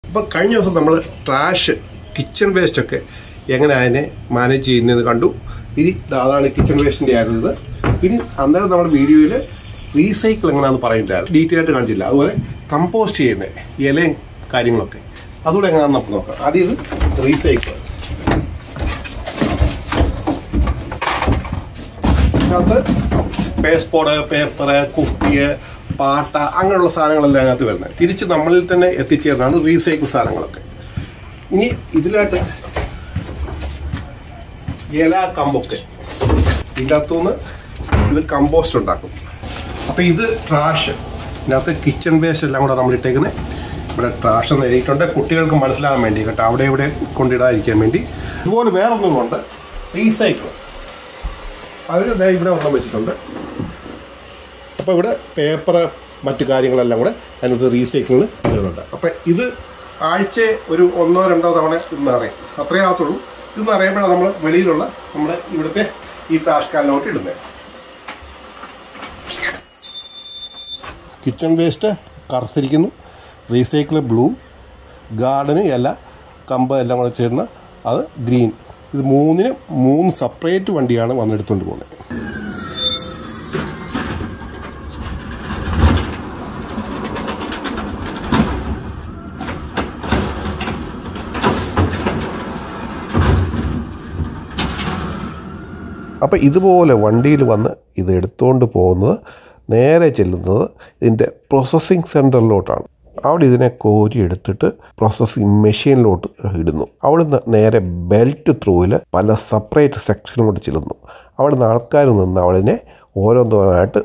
അപ്പോൾ കഴിഞ്ഞ ദിവസം നമ്മൾ ട്രാഷ് കിച്ചൺ വേസ്റ്റൊക്കെ എങ്ങനെ അതിനെ മാനേജ് ചെയ്യുന്നതെന്ന് കണ്ടു. ഇനി അതാണ് കിച്ചൺ വേസ്റ്റിൻ്റെ ആയിരുന്നത്. ഇനി അന്നേരം നമ്മുടെ വീഡിയോയിൽ റീസൈക്കിൾ എങ്ങനെയാണെന്ന് പറയുന്നുണ്ടായിരുന്നു, ഡീറ്റെയിൽ ആയിട്ട് കാണിച്ചില്ല. അതുപോലെ കമ്പോസ്റ്റ് ചെയ്യുന്ന ഇലയും കാര്യങ്ങളൊക്കെ അതുകൂടെ എങ്ങനെയാണെന്ന് നമുക്ക് നോക്കാം. ആദ്യം ഇത് റീസൈക്കിൾ. ഇതിനകത്ത് പേസ്റ്റ് ബോർഡ്, പേപ്പർ, കുപ്പി, പാട്ട അങ്ങനെയുള്ള സാധനങ്ങളെല്ലാം അതിനകത്ത് വരുന്നത്. തിരിച്ച് നമ്മളിൽ തന്നെ എത്തിച്ചേർന്നാണ് റീസൈക്കിൾ സാധനങ്ങളൊക്കെ. ഇനി ഇതിലായിട്ട് ഇല കമ്പൊക്കെ ഇതിൻ്റെ അകത്തുനിന്ന് ഇത് കമ്പോസ്റ്റ് ഉണ്ടാക്കും. അപ്പോൾ ഇത് ട്രാഷ്, ഇതിനകത്ത് കിച്ചൺ വേസ്റ്റ് എല്ലാം കൂടെ നമ്മൾ ഇട്ടേക്കുന്നത്. ഇവിടെ ട്രാഷ് എന്ന് എഴുതിയിട്ടുണ്ട്, കുട്ടികൾക്ക് മനസ്സിലാകാൻ വേണ്ടി കേട്ടോ, അവിടെ ഇവിടെ കൊണ്ടിടാതിരിക്കാൻ വേണ്ടി. ഇതുപോലെ വേറൊന്നും കൊണ്ട് റീസൈക്കിൾ, അതിന് ഇവിടെ ഒരെണ്ണം വെച്ചിട്ടുണ്ട്. അപ്പോൾ ഇവിടെ പേപ്പർ മറ്റു കാര്യങ്ങളെല്ലാം കൂടെ അതിനകത്ത് റീസൈക്കിളിന് വരുന്നുണ്ട്. അപ്പോൾ ഇത് ആഴ്ച ഒരു 1-2 തവണ ഇന്ന് അറിയാം, അത്രയേ ആകത്തുള്ളൂ. ഇതെന്ന് അറിയുമ്പോഴാണ് നമ്മൾ വെളിയിലുള്ള നമ്മുടെ ഇവിടുത്തെ ഈ ട്രാഷ് കാലിനോട്ട് ഇടുന്നത്. കിച്ചൺ വേസ്റ്റ് കറുത്തിരിക്കുന്നു, റീസൈക്കിൾ ബ്ലൂ, ഗാർഡന് ഇല കമ്പ് എല്ലാം കൂടെ ചേർന്ന് അത് ഗ്രീൻ. ഇത് 3 സെപ്പറേറ്റ് വണ്ടിയാണ് വന്നെടുത്തുകൊണ്ട് പോകുന്നത്. അപ്പോൾ ഇതുപോലെ വണ്ടിയിൽ വന്ന് ഇത് എടുത്തുകൊണ്ട് പോകുന്നത് നേരെ ചെല്ലുന്നത് ഇതിൻ്റെ പ്രോസസ്സിങ് സെൻറ്ററിലോട്ടാണ്. അവിടെ ഇതിനെ കോരി എടുത്തിട്ട് പ്രോസസ്സിങ് മെഷീനിലോട്ട് ഇടുന്നു. അവിടുന്ന് നേരെ ബെൽറ്റ് ത്രൂവിൽ പല സെപ്പറേറ്റ് സെക്ഷനിലോട്ട് ചെല്ലുന്നു. അവിടുന്ന് ആൾക്കാർ നിന്ന് അവിടെ ഓരോന്നോരായിട്ട്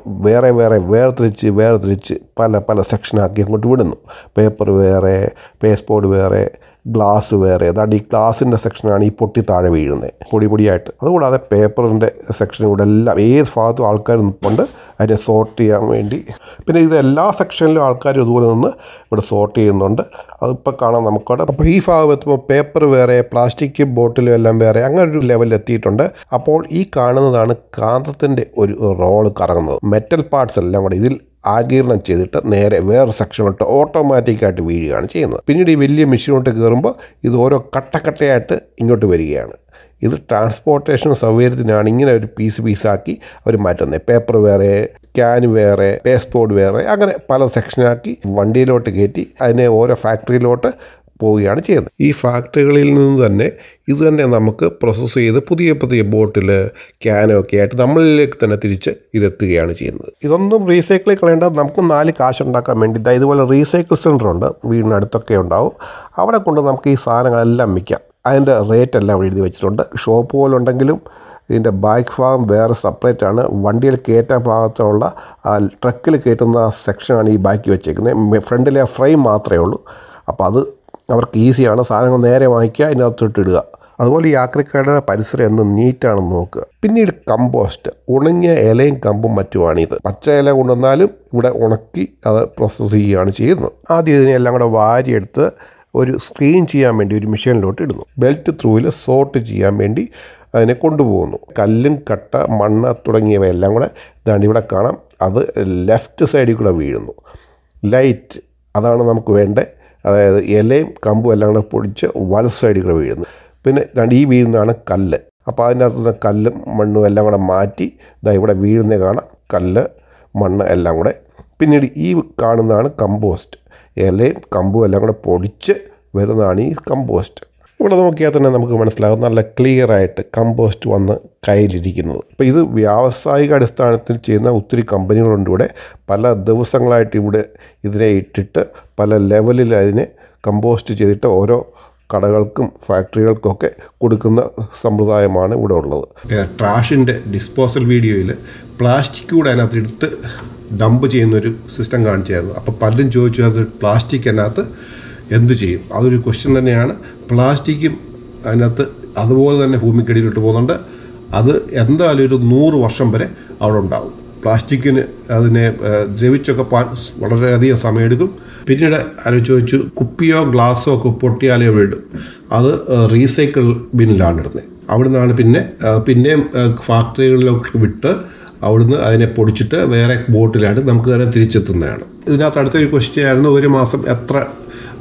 വേർതിരിച്ച് പല സെക്ഷനാക്കി അങ്ങോട്ട് വിടുന്നു. പേപ്പർ വേറെ, പേസ്റ്റ് ബോർഡ് വേറെ, ഗ്ലാസ് വേറെ. അതാണ്ട് ഈ ഗ്ലാസിൻ്റെ സെക്ഷനാണ് ഈ പൊട്ടി താഴെ വീഴുന്നത് പൊടിയായിട്ട്. അതുകൂടാതെ പേപ്പറിൻ്റെ സെക്ഷനും കൂടെ എല്ലാം ഏത് ഭാഗത്തും ആൾക്കാർ നിൽപ്പുണ്ട് അതിനെ സോർട്ട് ചെയ്യാൻ വേണ്ടി. പിന്നെ ഇത് എല്ലാ സെക്ഷനിലും ആൾക്കാർ ഇതുപോലെ നിന്ന് ഇവിടെ സോർട്ട് ചെയ്യുന്നുണ്ട്. അതിപ്പോൾ കാണാം നമുക്കവിടെ. അപ്പോൾ ഈ ഭാഗം എത്തുമ്പോൾ പേപ്പർ വേറെ, പ്ലാസ്റ്റിക് ബോട്ടിലും എല്ലാം വേറെ, അങ്ങനെ ഒരു ലെവലിൽ എത്തിയിട്ടുണ്ട്. അപ്പോൾ ഈ കാണുന്നതാണ് കാന്തത്തിൻ്റെ ഒരു റോള് കറങ്ങുന്നത്. മെറ്റൽ പാർട്സ് എല്ലാം കൂടെ ഇതിൽ ആഗീരണം ചെയ്തിട്ട് നേരെ വേറെ സെക്ഷനിലോട്ട് ഓട്ടോമാറ്റിക്കായിട്ട് വീഴുകയാണ് ചെയ്യുന്നത്. പിന്നീട് ഈ വലിയ മെഷീനോട്ട് കയറുമ്പോൾ ഇത് ഓരോ കട്ടയായിട്ട് ഇങ്ങോട്ട് വരികയാണ്. ഇത് ട്രാൻസ്പോർട്ടേഷൻ സൗകര്യത്തിനാണ് ഇങ്ങനെ ഒരു പീസാക്കി അവർ മാറ്റുന്നത്. പേപ്പർ വേറെ, ക്യാൻ വേറെ, പേസ്റ്റ് ബോർഡ് വേറെ, അങ്ങനെ പല സെക്ഷനാക്കി വണ്ടിയിലോട്ട് കയറ്റി അതിനെ ഓരോ ഫാക്ടറിയിലോട്ട് പോവുകയാണ് ചെയ്യുന്നത്. ഈ ഫാക്ടറികളിൽ നിന്ന് തന്നെ ഇത് തന്നെ നമുക്ക് പ്രോസസ്സ് ചെയ്ത് പുതിയ ബോട്ടിൽ, ക്യാനൊക്കെ ആയിട്ട് നമ്മളിലേക്ക് തന്നെ തിരിച്ച് ഇതെത്തുകയാണ് ചെയ്യുന്നത്. ഇതൊന്നും റീസൈക്കിളിൽ കളയേണ്ട, നമുക്ക് 4 കാശ് ഉണ്ടാക്കാൻ വേണ്ടി ഇതുപോലെ റീസൈക്കിൾ സെൻ്ററുണ്ട്, വീടിനടുത്തൊക്കെ ഉണ്ടാവും. അവിടെ കൊണ്ട് നമുക്ക് ഈ സാധനങ്ങളെല്ലാം വിൽക്കാം. അതിൻ്റെ റേറ്റ് എല്ലാം എഴുതി വെച്ചിട്ടുണ്ട്. ഷോപ്പ് പോലെ ഉണ്ടെങ്കിലും ഇതിൻ്റെ ബാക്ക് ഭാഗം വേറെ സെപ്പറേറ്റ് ആണ്. വണ്ടിയിൽ കയറ്റാൻ ഭാഗത്തുള്ള ട്രക്കിൽ കയറ്റുന്ന സെക്ഷനാണ് ഈ ബാക്കി വെച്ചേക്കുന്നത്. ഫ്രണ്ടിലെ ഫ്രെയിം മാത്രമേ ഉള്ളൂ. അപ്പോൾ അത് അവർക്ക് ഈസിയാണ്. സാധനങ്ങൾ നേരെ വാങ്ങിക്കുക, അതിനകത്തോട്ടിടുക. അതുപോലെ ഈ ആക്രിക്കാരുടെ പരിസരം എന്നും നീറ്റാണെന്ന് നോക്കുക. പിന്നീട് കമ്പോസ്റ്റ്, ഉണങ്ങിയ ഇലയും കമ്പും മറ്റുമാണിത്. പച്ച ഇല കൊണ്ടുവന്നാലും ഇവിടെ ഉണക്കി അത് പ്രോസസ്സ് ചെയ്യുകയാണ് ചെയ്യുന്നത്. ആദ്യം ഇതിനെല്ലാം കൂടെ വാരിയെടുത്ത് ഒരു സ്ക്രീൻ ചെയ്യാൻ വേണ്ടി ഒരു മെഷീനിലോട്ട് ഇടുന്നു. ബെൽറ്റ് ത്രൂവിൽ സോർട്ട് ചെയ്യാൻ വേണ്ടി അതിനെ കൊണ്ടുപോകുന്നു. കല്ലും കട്ട, മണ്ണ് തുടങ്ങിയവയെല്ലാം കൂടെ ഇതാണ്ട് ഇവിടെ കാണാം. അത് ലെഫ്റ്റ് സൈഡിൽ കൂടെ വീഴുന്നു. ലൈറ്റ്, അതാണ് നമുക്ക് വേണ്ടത്. അതായത് ഇലയും കമ്പും എല്ലാം കൂടെ പൊടിച്ച് വലത് സൈഡിൽ കൂടെ വീഴുന്നു. പിന്നെ ഈ വീഴുന്നതാണ് കല്ല്. അപ്പോൾ അതിനകത്ത് നിന്ന് കല്ലും മണ്ണും എല്ലാം കൂടെ മാറ്റി ഇവിടെ വീഴുന്ന കാണാം. കല്ല്, മണ്ണ് എല്ലാം കൂടെ. പിന്നീട് ഈ കാണുന്നതാണ് കമ്പോസ്റ്റ്. ഇലയും കമ്പും എല്ലാം കൂടെ പൊടിച്ച് വരുന്നതാണ് ഈ കമ്പോസ്റ്റ്. ഇവിടെ നോക്കിയാൽ തന്നെ നമുക്ക് മനസ്സിലാകും നല്ല ക്ലിയറായിട്ട് കമ്പോസ്റ്റ് വന്ന് കയ്യിലിരിക്കുന്നത്. അപ്പോൾ ഇത് വ്യാവസായിക അടിസ്ഥാനത്തിൽ ചെയ്യുന്ന ഒത്തിരി കമ്പനികളുണ്ട് ഇവിടെ. പല ദിവസങ്ങളായിട്ട് ഇവിടെ ഇതിനെ ഇട്ടിട്ട് പല ലെവലിൽ അതിനെ കമ്പോസ്റ്റ് ചെയ്തിട്ട് ഓരോ കടകൾക്കും ഫാക്ടറികൾക്കൊക്കെ കൊടുക്കുന്ന സമ്പ്രദായമാണ് ഇവിടെ ഉള്ളത്. ട്രാഷിൻ്റെ ഡിസ്പോസൽ വീഡിയോയിൽ പ്ലാസ്റ്റിക് കൂടെ അതിനകത്ത് എടുത്ത് ഡംപ് ചെയ്യുന്നൊരു സിസ്റ്റം കാണിച്ചായിരുന്നു. അപ്പോൾ പലരും ചോദിച്ചു അത് പ്ലാസ്റ്റിക് അതിനകത്ത് എന്ത് ചെയ്യും? അതൊരു ക്വസ്റ്റ്യൻ തന്നെയാണ്. പ്ലാസ്റ്റിക്കും അതിനകത്ത് അതുപോലെ തന്നെ ഭൂമിക്കടിയിലോട്ട് പോകുന്നുണ്ട്. അത് എന്തായാലും ഒരു 100 വർഷം വരെ അവിടെ ഉണ്ടാകും. പ്ലാസ്റ്റിക്കിന് അതിനെ ദ്രവിച്ചൊക്കെ പോകാൻ വളരെയധികം സമയമെടുക്കും. പിന്നീട് ആരോ ചോദിച്ചു കുപ്പിയോ ഗ്ലാസ്സോ ഒക്കെ പൊട്ടിയാലേ വിടും. അത് റീസൈക്കിൾ ബിന്നിലാണ് ഇടുന്നത്. അവിടെ നിന്നാണ് പിന്നെയും ഫാക്ടറികളിലൊക്കെ വിട്ട് അവിടുന്ന് അതിനെ പൊടിച്ചിട്ട് വേറെ ബോട്ടിലാണ് നമുക്ക് തന്നെ തിരിച്ചെത്തുന്നതാണ്. ഇതിനകത്ത് അടുത്തൊരു ക്വസ്റ്റ്യൻ ആയിരുന്നു, ഒരു മാസം എത്ര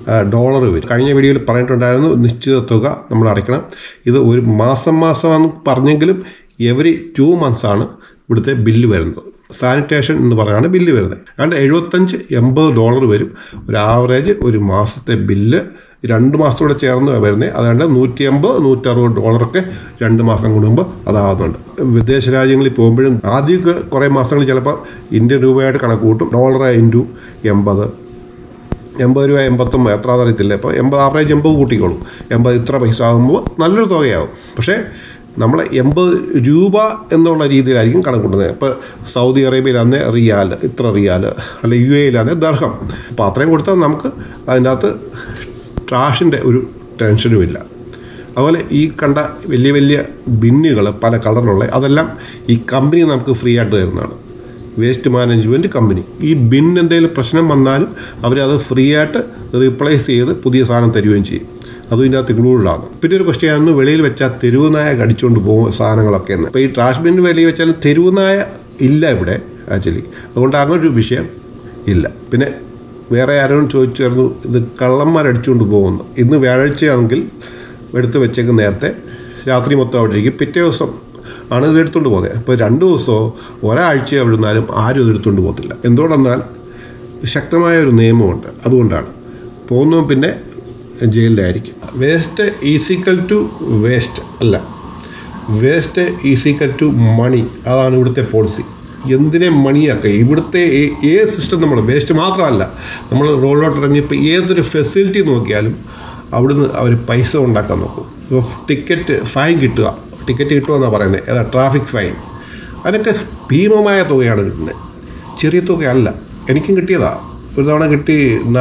ഡോളർ വരും. കഴിഞ്ഞ വീഡിയോയിൽ പറഞ്ഞിട്ടുണ്ടായിരുന്നു നിശ്ചിത തുക നമ്മൾ അടയ്ക്കണം. ഇത് ഒരു മാസമാണെന്ന് പറഞ്ഞെങ്കിലും എവറി 2 months ആണ് ഇവിടുത്തെ ബില്ല് വരുന്നത്. സാനിറ്റേഷൻ എന്ന് പറഞ്ഞാണ് ബില്ല് വരുന്നത്. അതുകൊണ്ട് $75-80 വരും ഒരു ആവറേജ് ഒരു മാസത്തെ ബില്ല്. 2 മാസത്തോടെ ചേർന്ന് വരുന്നത്. അതുകൊണ്ട് $150-160 2 മാസം കൂടുമ്പോൾ അതാകുന്നുണ്ട്. വിദേശ രാജ്യങ്ങളിൽ പോകുമ്പോഴും ആദ്യമൊക്കെ കുറേ മാസങ്ങൾ ചിലപ്പോൾ ഇന്ത്യൻ രൂപയായിട്ട് കണക്ക് കൂട്ടും. $, × 80 രൂപ 89 എത്ര അറിയത്തില്ല. ഇപ്പോൾ 80 ആവറേജ് 80 കൂട്ടിക്കോളും. 80 ഇത്ര പൈസ ആകുമ്പോൾ നല്ലൊരു തുകയാവും. പക്ഷേ നമ്മൾ 80 രൂപ എന്നുള്ള രീതിയിലായിരിക്കും കണക്കൂട്ടുന്നത്. ഇപ്പോൾ സൗദി അറേബ്യയിലാണെങ്കിൽ റിയാൽ ഇത്ര റിയാൽ, അല്ലെങ്കിൽ UAE ദർഹം. അപ്പോൾ അത്രയും കൊടുത്താൽ നമുക്ക് അതിൻ്റെ അകത്ത് ട്രാഷിൻ്റെ ഒരു ടെൻഷനും ഇല്ല. അതുപോലെ ഈ കണ്ട വലിയ വലിയ ബിന്നുകൾ പല കളറിലുള്ള അതെല്ലാം ഈ കമ്പനി നമുക്ക് ഫ്രീ ആയിട്ട് തരുന്നതാണ്. Waste management company. ഈ ബിൻ എന്തെങ്കിലും പ്രശ്നം വന്നാലും അവരത് ഫ്രീ ആയിട്ട് റീപ്ലേസ് ചെയ്ത് പുതിയ സാധനം തരുകയും ചെയ്യും. അതും ഇതിൻ്റെ അകത്ത് ഇൻക്ലൂഡാണ്. പിന്നെ ഒരു ക്വസ്റ്റ്യൻ ആണ്, വെളിയിൽ വെച്ചാൽ തെരുവ് നായ കടിച്ചുകൊണ്ട് പോകും സാധനങ്ങളൊക്കെ എന്ന്. അപ്പോൾ ഈ ട്രാഷ് ബിൻ വെളിയിൽ വെച്ചാലും തെരുവ് നായ ഇല്ല ഇവിടെ ആക്ച്വലി. അതുകൊണ്ട് അങ്ങനൊരു വിഷയം ഇല്ല. പിന്നെ വേറെ ആരോടും ചോദിച്ചായിരുന്നു ഇത് കള്ളന്മാരടിച്ചുകൊണ്ട് പോകുന്നു. ഇന്ന് വ്യാഴാഴ്ചയാണെങ്കിൽ എടുത്ത് വെച്ചേക്ക് നേരത്തെ രാത്രി മൊത്തം അവിടെ ഇരിക്കും. പിറ്റേ ദിവസം ആണ് ഇത് എടുത്തുകൊണ്ട് പോകുന്നത്. ഇപ്പോൾ 2 ദിവസമോ ഒരാഴ്ചയോ അവിടെ നിന്നാലും ആരും ഇത് എടുത്തുകൊണ്ട് പോകത്തില്ല. എന്തുകൊണ്ടെന്നാൽ ശക്തമായ ഒരു നിയമമുണ്ട്. അതുകൊണ്ടാണ് പോകുന്നതും പിന്നെ ജയിലിലായിരിക്കും. വേസ്റ്റ് ഈസിക്കൽ ടു വേസ്റ്റ് അല്ല, വേസ്റ്റ് ഈസിക്കൽ ടു മണി. അതാണ് ഇവിടുത്തെ പോളിസി. എന്തിനെ മണിയാക്കുക. ഇവിടുത്തെ ഏത് സിസ്റ്റം നമ്മൾ വേസ്റ്റ് മാത്രമല്ല, നമ്മൾ റോഡിലോട്ട് ഇറങ്ങിയപ്പോൾ ഏതൊരു ഫെസിലിറ്റി നോക്കിയാലും അവിടുന്ന് അവർ പൈസ ഉണ്ടാക്കാൻ നോക്കും. ഇപ്പോൾ ടിക്കറ്റ് ഫൈൻ കിട്ടുക, ടിക്കറ്റ് കിട്ടുമെന്നാണ് പറയുന്നത്. ഏതാ ട്രാഫിക് ഫൈൻ. അതിനൊക്കെ ഭീമമായ തുകയാണ് കിട്ടുന്നത്, ചെറിയ തുകയല്ല. എനിക്കും കിട്ടിയതാണ്. ഒരു തവണ കിട്ടി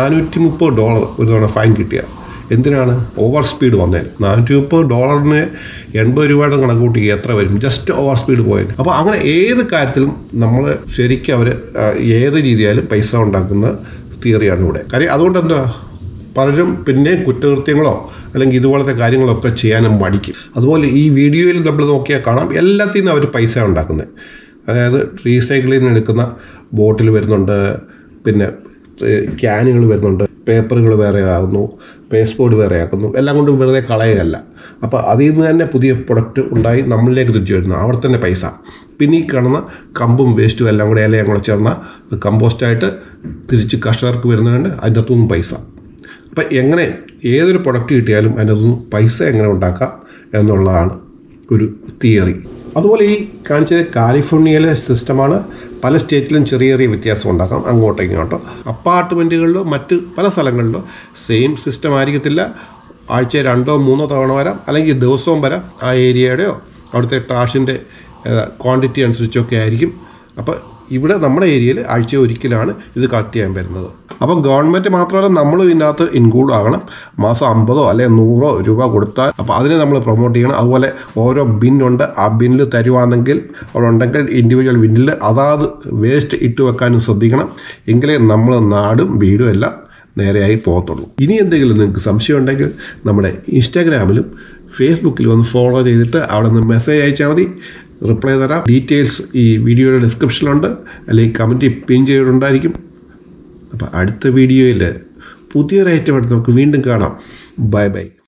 $430 ഒരു തവണ ഫൈൻ കിട്ടിയ. എന്തിനാണ്? Over speed വന്നേന്. $430 80 രൂപയുടെ കണക്ക് കൂട്ടി എത്ര വരും ജസ്റ്റ് ഓവർ സ്പീഡ് പോയതിന്. അപ്പോൾ അങ്ങനെ ഏത് കാര്യത്തിലും നമ്മൾ ശരിക്കും അവർ ഏത് രീതിയാലും പൈസ ഉണ്ടാക്കുന്ന തിയറിയാണ് ഇവിടെ. കാര്യം അതുകൊണ്ട് എന്താ പലരും പിന്നെ കുറ്റകൃത്യങ്ങളോ അല്ലെങ്കിൽ ഇതുപോലത്തെ കാര്യങ്ങളൊക്കെ ചെയ്യാനും മടിക്കും. അതുപോലെ ഈ വീഡിയോയിൽ നമ്മൾ നോക്കിയാൽ കാണാം എല്ലാത്തിൽ നിന്നും അവർ പൈസ ഉണ്ടാക്കുന്നത്. അതായത് റീസൈക്കിളിൽ നിന്ന് എടുക്കുന്ന ബോട്ടിൽ വരുന്നുണ്ട്, പിന്നെ ക്യാനുകൾ വരുന്നുണ്ട്, പേപ്പറുകൾ വേറെ ആകുന്നു, പേസ്റ്റ് ബോർഡ് വേറെ ആക്കുന്നു. എല്ലാം കൊണ്ടും വെറുതെ കളയുകയല്ല. അപ്പോൾ അതിൽ നിന്ന് തന്നെ പുതിയ പ്രൊഡക്റ്റ് ഉണ്ടായി നമ്മളിലേക്ക് തിരിച്ചു വരുന്നു. അവിടെ തന്നെ പൈസ. പിന്നെ ഈ കാണുന്ന കമ്പും വേസ്റ്റും എല്ലാം കൂടെ ഇലയും കൂടെ ചേർന്ന കമ്പോസ്റ്റായിട്ട് തിരിച്ച് കർഷകർക്ക് വരുന്നതുകൊണ്ട് അതിൻ്റെ അകത്തുനിന്നും പൈസ. അപ്പം എങ്ങനെ ഏതൊരു പ്രൊഡക്റ്റ് കിട്ടിയാലും അതിൻ്റെ അകത്തുനിന്ന് പൈസ എങ്ങനെ ഉണ്ടാക്കാം എന്നുള്ളതാണ് ഒരു തിയറി. അതുപോലെ ഈ കാണിച്ചത് കാലിഫോർണിയയിലെ സിസ്റ്റമാണ്. പല സ്റ്റേറ്റിലും ചെറിയ ചെറിയ വ്യത്യാസം ഉണ്ടാക്കാം അങ്ങോട്ടോ ഇങ്ങോട്ടോ. അപ്പാർട്ട്മെൻറ്റുകളിലോ മറ്റ് പല സ്ഥലങ്ങളിലോ സെയിം സിസ്റ്റം ആയിരിക്കത്തില്ല. ആഴ്ച 2-3 തവണ വരാം, അല്ലെങ്കിൽ ദിവസവും വരാം. ആ ഏരിയയുടെയോ അവിടുത്തെ ട്രാഷിൻ്റെ ക്വാണ്ടിറ്റി അനുസരിച്ചൊക്കെ ആയിരിക്കും. അപ്പോൾ ഇവിടെ നമ്മുടെ ഏരിയയിൽ ആഴ്ച ഒരിക്കലാണ് ഇത് കളക്ട് ചെയ്യാൻ വരുന്നത്. അപ്പോൾ ഗവൺമെൻറ് മാത്രമല്ല നമ്മളും ഇതിനകത്ത് ഇൻക്ലൂഡ് ആകണം. മാസം 50 അല്ലെങ്കിൽ 100 രൂപ കൊടുത്താൽ അപ്പോൾ അതിനെ നമ്മൾ പ്രൊമോട്ട് ചെയ്യണം. അതുപോലെ ഓരോ ബിന്നുണ്ട്, ആ ബിന്നിൽ തരുവാണെങ്കിൽ അവിടെ ഉണ്ടെങ്കിൽ ഇൻഡിവിജ്വൽ ബിന്നിൽ അതാത് വേസ്റ്റ് ഇട്ട് വെക്കാനും ശ്രദ്ധിക്കണം. എങ്കിലേ നമ്മൾ നാടും വീടും എല്ലാം നേരെയായി പോകത്തുള്ളൂ. ഇനി എന്തെങ്കിലും നിങ്ങൾക്ക് സംശയം ഉണ്ടെങ്കിൽ നമ്മുടെ ഇൻസ്റ്റാഗ്രാമിലും ഫേസ്ബുക്കിലും ഒന്ന് ഫോളോ ചെയ്തിട്ട് അവിടെ നിന്ന് മെസ്സേജ് അയച്ചാൽ മതി. റിപ്ലൈ തരാം. ഡീറ്റെയിൽസ് ഈ വീഡിയോയുടെ ഡിസ്ക്രിപ്ഷനിലുണ്ട്, അല്ലെങ്കിൽ കമൻറ്റിൽ പിൻ ചെയ്തിട്ടുണ്ടായിരിക്കും. അപ്പോൾ അടുത്ത വീഡിയോയിൽ പുതിയൊരു ഐറ്റം ആയിട്ട് നമുക്ക് വീണ്ടും കാണാം. Bye by.